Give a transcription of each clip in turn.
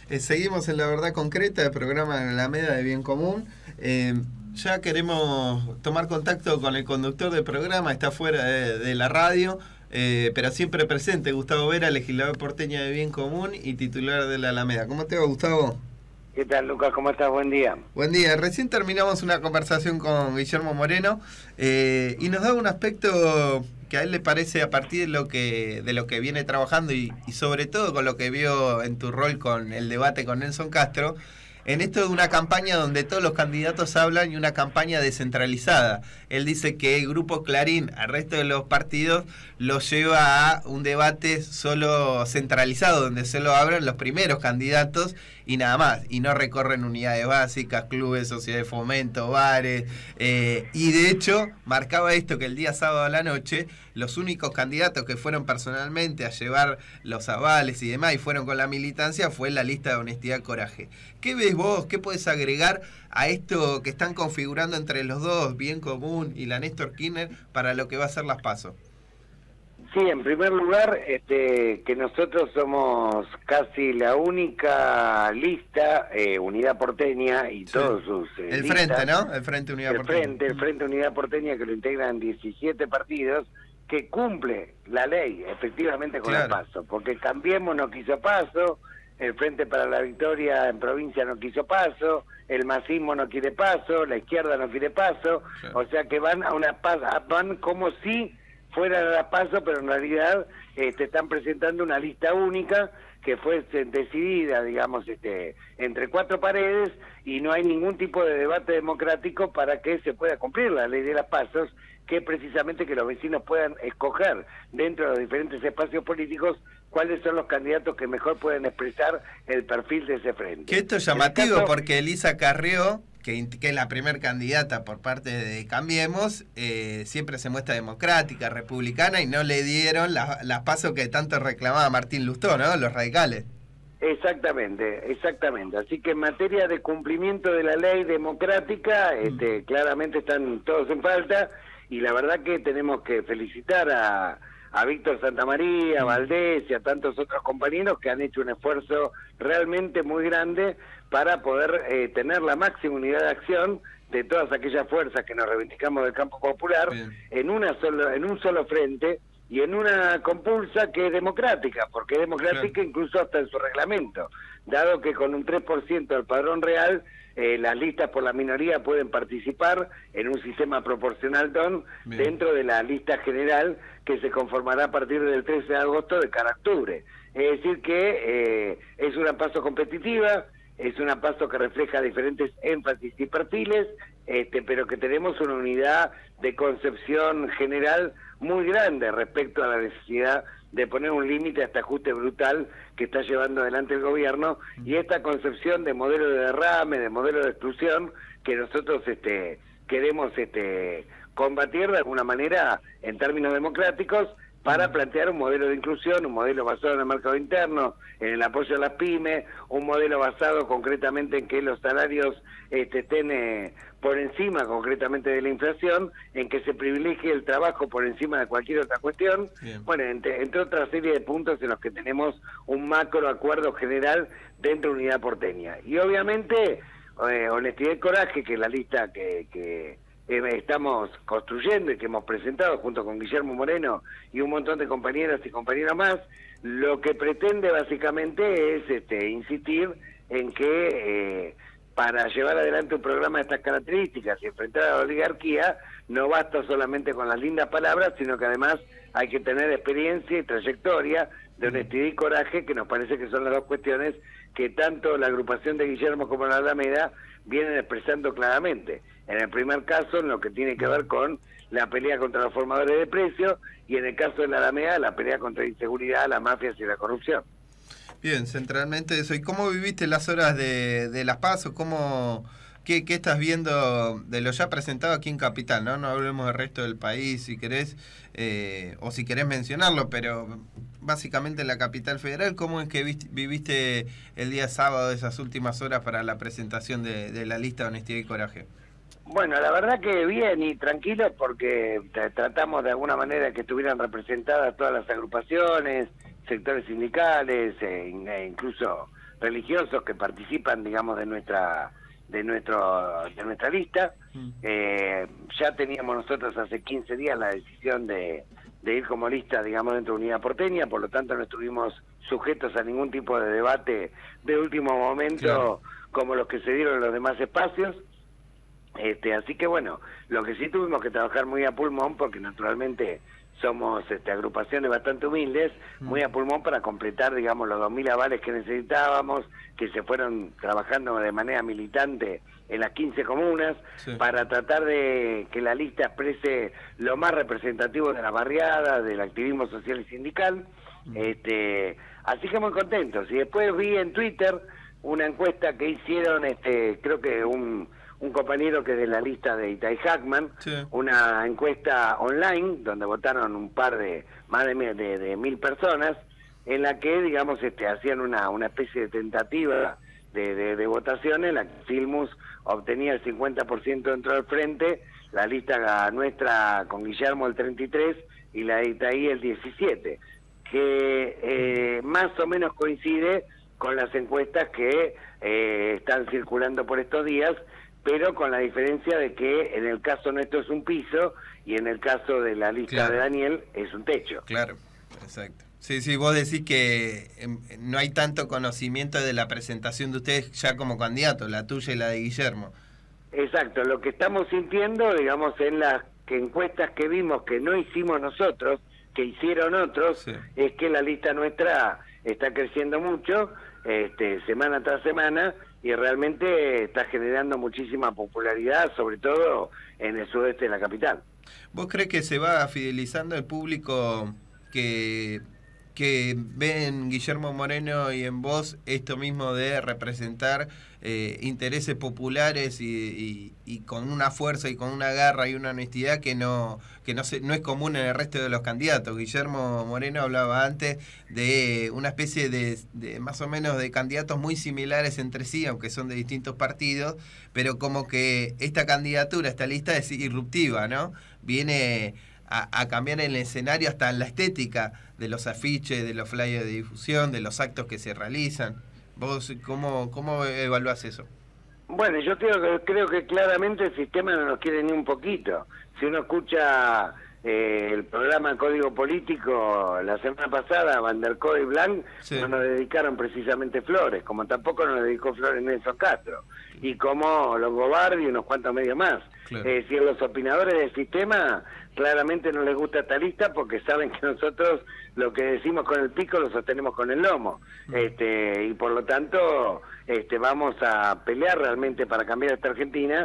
Seguimos en La Verdad Concreta, el programa de la Alameda de Bien Común. Ya queremos tomar contacto con el conductor del programa, está fuera de la radio, pero siempre presente, Gustavo Vera, legislador porteño de Bien Común y titular de la Alameda. ¿Cómo te va, Gustavo? ¿Qué tal, Lucas? ¿Cómo estás? Buen día. Buen día. Recién terminamos una conversación con Guillermo Moreno y nos da un aspecto que a él le parece, a partir de lo que viene trabajando y sobre todo con lo que vio en tu rol con el debate con Nelson Castro, en esto de una campaña donde todos los candidatos hablan y una campaña descentralizada. Él dice que el Grupo Clarín al resto de los partidos lo lleva a un debate solo centralizado, donde solo hablan los primeros candidatos y nada más, y no recorren unidades básicas, clubes, sociedades de fomento, bares, y de hecho marcaba esto, que el día sábado a la noche los únicos candidatos que fueron personalmente a llevar los avales y demás y fueron con la militancia fue la lista de Honestidad y Coraje. ¿Qué ves vos? ¿Qué podés agregar a esto que están configurando entre los dos, Bien Común y la Néstor Kirchner, para lo que va a ser las PASO? Sí, en primer lugar, que nosotros somos casi la única lista, Unidad Porteña y todos sus el listas, Frente, ¿no? El Frente Unidad Porteña. El Frente Unidad Porteña, que lo integran 17 partidos, que cumple la ley, efectivamente, con el PASO. Porque Cambiemos no quiso PASO, el Frente para la Victoria en provincia no quiso PASO, el masismo no quiere PASO, la izquierda no quiere PASO, o sea que van a una PASO, van como si fuera de la PASO, pero en realidad están presentando una lista única que fue decidida, digamos, entre cuatro paredes, y no hay ningún tipo de debate democrático para que se pueda cumplir la ley de las PASOs, que es precisamente que los vecinos puedan escoger dentro de los diferentes espacios políticos cuáles son los candidatos que mejor pueden expresar el perfil de ese frente. Que esto es llamativo porque Elisa Carrió, que es la primer candidata por parte de Cambiemos, siempre se muestra democrática, republicana, y no le dieron las pasos que tanto reclamaba Martín Lustó, ¿no? Los radicales. Exactamente, exactamente. Así que en materia de cumplimiento de la ley democrática, claramente están todos en falta, y la verdad que tenemos que felicitar a Víctor Santamaría, a Valdés y a tantos otros compañeros que han hecho un esfuerzo realmente muy grande para poder tener la máxima unidad de acción de todas aquellas fuerzas que nos reivindicamos del campo popular en un solo frente y en una compulsa que es democrática, porque es democrática incluso hasta en su reglamento, dado que con un 3% del padrón real las listas por la minoría pueden participar en un sistema proporcional dentro de la lista general que se conformará a partir del 13 de agosto de cara a octubre. Es decir que es una PASO competitiva, es una PASO que refleja diferentes énfasis y perfiles, pero que tenemos una unidad de concepción general muy grande respecto a la necesidad de poner un límite a este ajuste brutal que está llevando adelante el gobierno, y esta concepción de modelo de derrame, de modelo de exclusión, que nosotros queremos combatir de alguna manera en términos democráticos, para plantear un modelo de inclusión, un modelo basado en el mercado interno, en el apoyo a las pymes, un modelo basado concretamente en que los salarios estén por encima concretamente de la inflación, en que se privilegie el trabajo por encima de cualquier otra cuestión. Bueno, entre otra serie de puntos en los que tenemos un macro acuerdo general dentro de Unidad Porteña. Y obviamente, Honestidad y Coraje, que es la lista que estamos construyendo y que hemos presentado junto con Guillermo Moreno y un montón de compañeras y compañeros más, lo que pretende básicamente es insistir en que para llevar adelante un programa de estas características y enfrentar a la oligarquía, no basta solamente con las lindas palabras, sino que además hay que tener experiencia y trayectoria de honestidad y coraje, que nos parece que son las dos cuestiones que tanto la agrupación de Guillermo como la Alameda vienen expresando claramente. En el primer caso, en lo que tiene que ver con la pelea contra los formadores de precios, y en el caso de la Alameda, la pelea contra la inseguridad, las mafias y la corrupción. Bien, centralmente eso. ¿Y cómo viviste las horas de las PASO? ¿Qué estás viendo de lo ya presentado aquí en Capital? No hablemos del resto del país, si querés, o si querés mencionarlo, pero básicamente en la Capital Federal, ¿cómo es que viviste el día sábado esas últimas horas para la presentación de la lista de Honestidad y Coraje? Bueno, la verdad que bien y tranquilo, porque tratamos de alguna manera que estuvieran representadas todas las agrupaciones, sectores sindicales, incluso religiosos que participan, digamos, de nuestra lista. Ya teníamos nosotros hace 15 días la decisión de ir como lista, digamos, dentro de Unidad Porteña, por lo tanto no estuvimos sujetos a ningún tipo de debate de último momento, claro, como los que se dieron en los demás espacios. Así que bueno, lo que sí tuvimos que trabajar muy a pulmón, porque naturalmente somos agrupaciones bastante humildes, muy a pulmón para completar, digamos, los 2.000 avales que necesitábamos, que se fueron trabajando de manera militante en las 15 comunas, sí, para tratar de que la lista exprese lo más representativo de la barriada, del activismo social y sindical. Así que muy contentos. Y después vi en Twitter una encuesta que hicieron, creo que un compañero que es de la lista de Itay Hackman, sí, una encuesta online donde votaron más de 1.000 personas, en la que, digamos, hacían una especie de tentativa de votación en la que Filmus obtenía el 50% dentro del frente, la lista nuestra con Guillermo el 33% y la de Itaí el 17%, que más o menos coincide con las encuestas que están circulando por estos días, pero con la diferencia de que en el caso nuestro es un piso y en el caso de la lista, claro, de Daniel es un techo. Claro, exacto. Sí, vos decís que no hay tanto conocimiento de la presentación de ustedes ya como candidatos, la tuya y la de Guillermo. Exacto, lo que estamos sintiendo, digamos, en las encuestas que vimos que no hicimos nosotros, que hicieron otros, sí, es que la lista nuestra está creciendo mucho, semana tras semana, y realmente está generando muchísima popularidad, sobre todo en el sudeste de la capital. ¿Vos crees que se va fidelizando el público que ve en Guillermo Moreno y en vos esto mismo de representar intereses populares y con una fuerza y con una garra y una honestidad que no es común en el resto de los candidatos? Guillermo Moreno hablaba antes de una especie de más o menos de candidatos muy similares entre sí, aunque son de distintos partidos, pero como que esta candidatura, esta lista es irruptiva, ¿no? Viene a cambiar el escenario, hasta la estética de los afiches, de los flyers de difusión, de los actos que se realizan. ¿Vos cómo evaluás eso? Bueno, yo creo que claramente el sistema no nos quiere ni un poquito. Si uno escucha el programa Código Político la semana pasada, Van der Koe y Blanc, sí, no nos dedicaron precisamente flores, como tampoco nos dedicó flores Nelson Castro, y como Longobardi y unos cuantos medios más. Claro. Es decir, los opinadores del sistema claramente no les gusta esta lista porque saben que nosotros lo que decimos con el pico lo sostenemos con el lomo. Y por lo tanto vamos a pelear realmente para cambiar esta Argentina,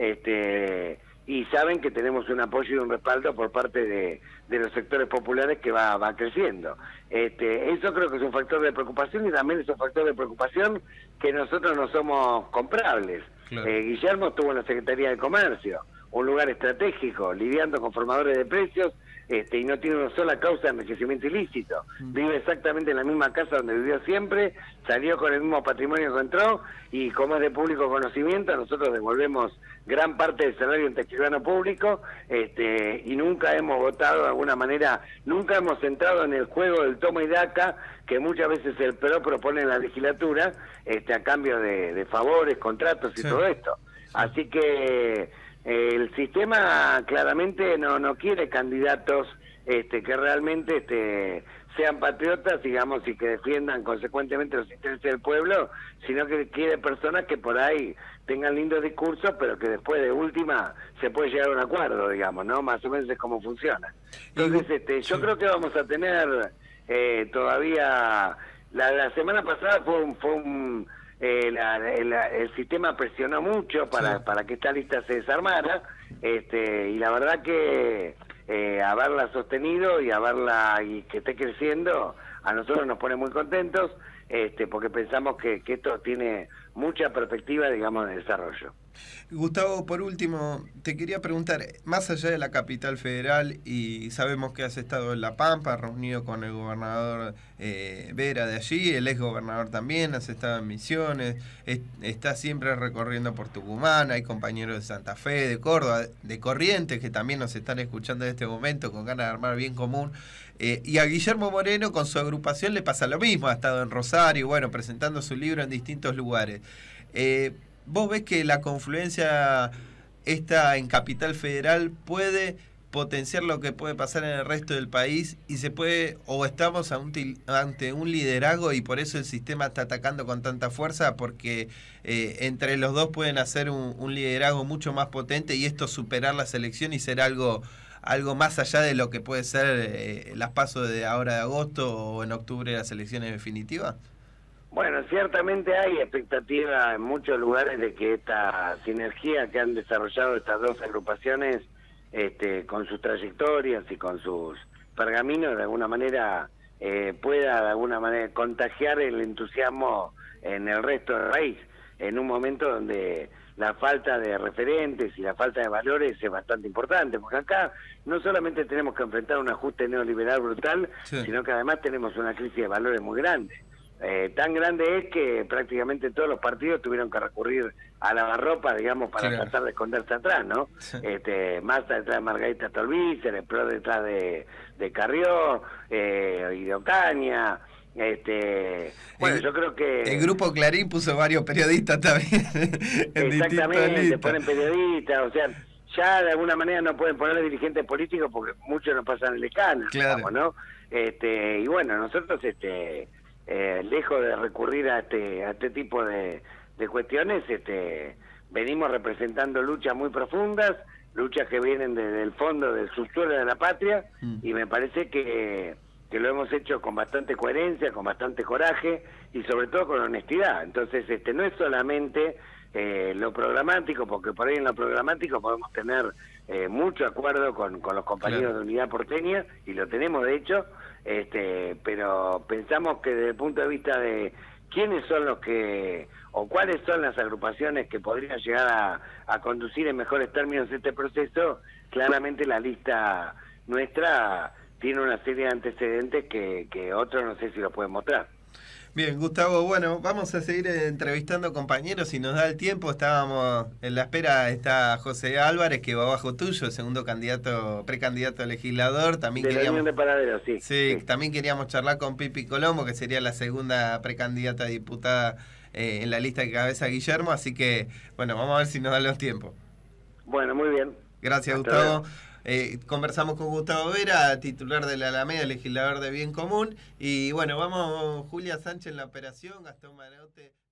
y saben que tenemos un apoyo y un respaldo por parte de los sectores populares que va creciendo. Eso creo que es un factor de preocupación, y también es un factor de preocupación que nosotros no somos comprables. Claro. Guillermo estuvo en la Secretaría de Comercio, un lugar estratégico, lidiando con formadores de precios, y no tiene una sola causa de enriquecimiento ilícito. Vive exactamente en la misma casa donde vivió siempre, salió con el mismo patrimonio que entró, y como es de público conocimiento, nosotros devolvemos gran parte del salario escribano público, y nunca hemos votado de alguna manera, nunca hemos entrado en el juego del toma y daca que muchas veces el PRO propone en la legislatura, a cambio de favores, contratos y sí, todo esto. Así que el sistema claramente no quiere candidatos que realmente sean patriotas, digamos, y que defiendan consecuentemente los intereses del pueblo, sino que quiere personas que por ahí tengan lindos discursos, pero que después de última se puede llegar a un acuerdo, digamos, ¿no? Más o menos es como funciona. Entonces, yo creo que vamos a tener todavía... La semana pasada el sistema presionó mucho para que esta lista se desarmara, y la verdad que haberla sostenido y que esté creciendo a nosotros nos pone muy contentos, porque pensamos que esto tiene mucha perspectiva, digamos, de desarrollo. Gustavo, por último, te quería preguntar, más allá de la capital federal, y sabemos que has estado en La Pampa, reunido con el gobernador Vera de allí, el ex gobernador también, has estado en Misiones, estás siempre recorriendo por Tucumán, hay compañeros de Santa Fe, de Córdoba, de Corrientes, que también nos están escuchando en este momento con ganas de armar bien común. Y a Guillermo Moreno con su agrupación le pasa lo mismo, ha estado en Rosario, bueno, presentando su libro en distintos lugares. ¿Vos ves que la confluencia esta en Capital Federal puede potenciar lo que puede pasar en el resto del país y se puede, o estamos ante un liderazgo y por eso el sistema está atacando con tanta fuerza, porque entre los dos pueden hacer un liderazgo mucho más potente y esto superar la selección y ser algo más allá de lo que puede ser las PASO de ahora de agosto o en octubre las elecciones definitivas? Bueno, ciertamente hay expectativa en muchos lugares de que esta sinergia que han desarrollado estas dos agrupaciones con sus trayectorias y con sus pergaminos de alguna manera pueda de alguna manera contagiar el entusiasmo en el resto del país, en un momento donde la falta de referentes y la falta de valores es bastante importante, porque acá no solamente tenemos que enfrentar un ajuste neoliberal brutal, sino que además tenemos una crisis de valores muy grande. Tan grande es que prácticamente todos los partidos tuvieron que recurrir a lavarropa, digamos, para tratar de esconderse atrás, ¿no? Massa detrás de Margarita Stolbizer, el PRO detrás de Carrió, y de Ocaña. Bueno, yo creo que el grupo Clarín puso varios periodistas también. Exactamente, ponen periodistas, o sea, ya de alguna manera no pueden poner dirigentes políticos porque muchos no pasan el escándalo, digamos, ¿no? Y bueno, nosotros lejos de recurrir a este tipo de cuestiones, venimos representando luchas muy profundas, luchas que vienen desde el fondo del subsuelo de la patria, y me parece que lo hemos hecho con bastante coherencia, con bastante coraje y sobre todo con honestidad. Entonces, no es solamente lo programático, porque por ahí en lo programático podemos tener mucho acuerdo con los compañeros de Unidad Porteña, y lo tenemos de hecho, pero pensamos que desde el punto de vista de quiénes son los que, o cuáles son las agrupaciones que podrían llegar a conducir en mejores términos este proceso, claramente la lista nuestra tiene una serie de antecedentes que otros no sé si lo pueden mostrar. Bien, Gustavo, bueno, vamos a seguir entrevistando compañeros si nos da el tiempo. Estábamos en la espera, está José Álvarez, que va bajo tuyo, segundo precandidato a legislador. También de la Unión de Panaderos, sí. Sí, también queríamos charlar con Pipi Colombo, que sería la segunda precandidata a diputada en la lista que cabeza Guillermo, así que, bueno, vamos a ver si nos da los tiempos. Bueno, muy bien. Gracias, Hasta Gustavo. luego. Conversamos con Gustavo Vera, titular de la Alameda, legislador de Bien Común. Y bueno, vamos Julia Sánchez en la operación, Gastón Manote.